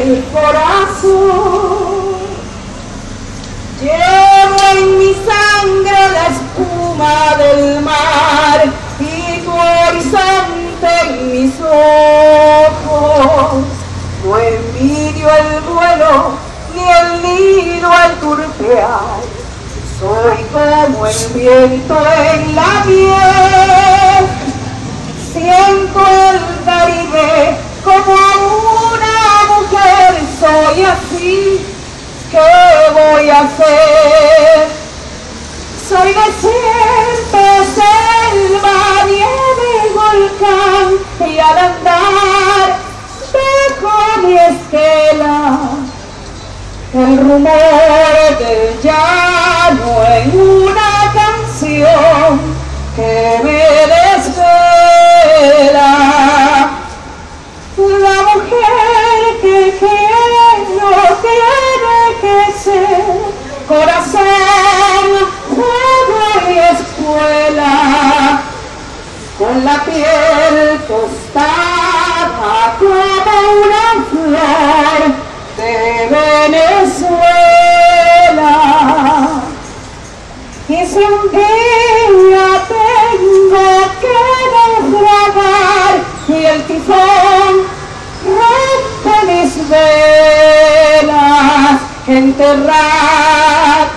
el corazón. Llevo en mi sangre la espuma del mar y tu horizonte en mis ojos. No envidio el vuelo ni el nido al turpear. Soy como el viento en la miel. Siento el Caribe como una mujer. Soy así, ¿qué voy a hacer? Soy desierto, selva, nieve y volcán, y al andar dejo mi estela, el rumor del llano en una canción que me desvela. La mujer que quiero tiene que ser corazón, fuego y escuela, con la piel tostada como una flor de Venezuela. Y si un día tengo que naufragar y el tifón rompe mis velas, enterrar